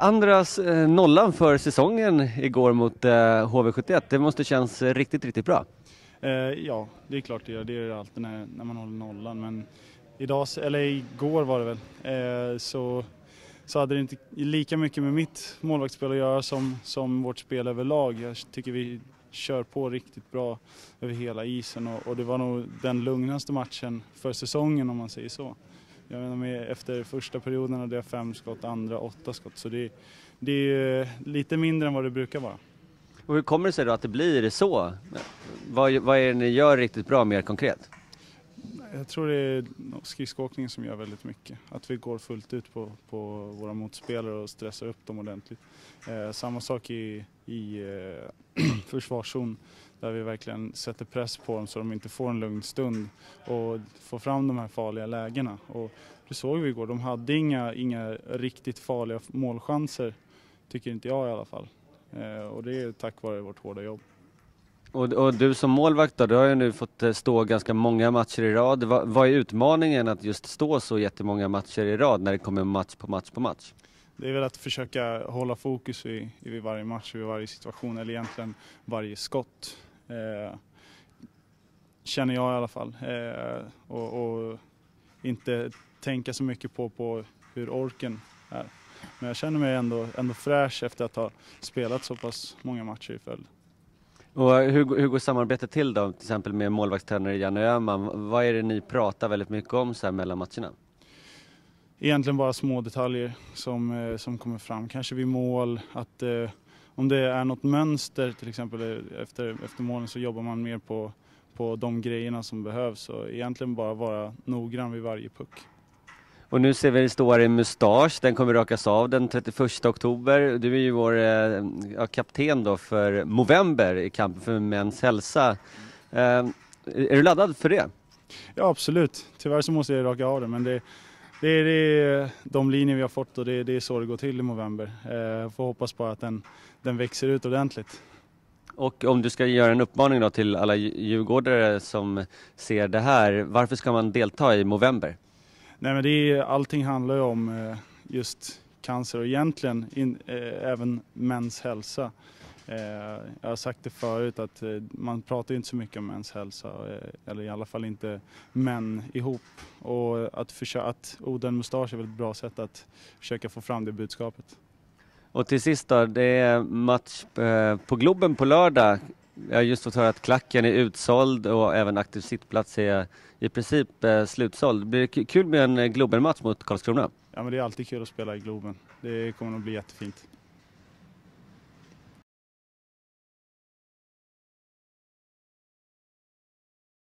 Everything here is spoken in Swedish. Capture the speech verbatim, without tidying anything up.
Andra eh, nollan för säsongen igår mot eh, H V sjuttioett. Det måste känns riktigt, riktigt bra. Eh, ja, det är klart det gör. Det är alltid när, när man håller nollan. Men idag, eller igår var det väl, eh, så, så hade det inte lika mycket med mitt målvaktsspel att göra som, som vårt spel överlag. Jag tycker vi kör på riktigt bra över hela isen. Och, och det var nog den lugnaste matchen för säsongen, om man säger så. Jag menar, med, efter första perioden hade jag fem skott, andra åtta skott. Så det, det är lite mindre än vad det brukar vara. Och hur kommer det sig då att det blir så? Vad, vad är det ni gör riktigt bra mer konkret? Jag tror det är skridskoåkningen som gör väldigt mycket. Att vi går fullt ut på, på våra motspelare och stressar upp dem ordentligt. Eh, samma sak i, i eh, försvarszon, där vi verkligen sätter press på dem så de inte får en lugn stund och får fram de här farliga lägena. Och det såg vi igår, de hade inga, inga riktigt farliga målchanser, tycker inte jag i alla fall. Eh, och det är tack vare vårt hårda jobb. Och, och du som målvakt då, du har ju nu fått stå ganska många matcher i rad. Va, vad är utmaningen att just stå så jättemånga matcher i rad när det kommer match på match på match? Det är väl att försöka hålla fokus vid, vid varje match, vid varje situation, eller egentligen varje skott. Eh, känner jag i alla fall. Eh, och, och inte tänka så mycket på, på hur orken är. Men jag känner mig ändå, ändå fräsch efter att ha spelat så pass många matcher i följd. Och hur, hur går samarbetet till då, till exempel med målvaktstränare Janne Öhman? Vad är det ni pratar väldigt mycket om så här mellan matcherna? Egentligen bara små detaljer som, som kommer fram. Kanske vid mål, att eh, om det är något mönster till exempel efter, efter målen, så jobbar man mer på, på de grejerna som behövs. Och egentligen bara vara noggrann vid varje puck. Och nu ser vi det står i mustasch, den kommer rakas av den trettioförsta oktober. Du är ju vår eh, ja, kapten då för Movember i kampen för mäns hälsa. Eh, är du laddad för det? Ja, absolut. Tyvärr så måste jag raka av det, men det, det, är, det är de linjer vi har fått och det, det är så det går till i Movember. Jag eh, får hoppas på att den, den växer ut ordentligt. Och om du ska göra en uppmaning då till alla djurgårdare som ser det här, varför ska man delta i Movember? Nej, men det är, allting handlar ju om eh, just cancer och egentligen in, eh, även mäns hälsa. Eh, jag har sagt det förut att eh, man pratar inte så mycket om mäns hälsa, eh, eller i alla fall inte män ihop. Och att, försöka, att odla en mustasch är väl ett bra sätt att försöka få fram det budskapet. Och till sist då, det är match eh, på Globen på lördag. Jag har just fått höra att klacken är utsåld och även aktiv sittplats är i princip eh, slutsåld. Blir det kul med en Globen-match mot Karlskrona? Ja, men det är alltid kul att spela i Globen. Det kommer att bli jättefint.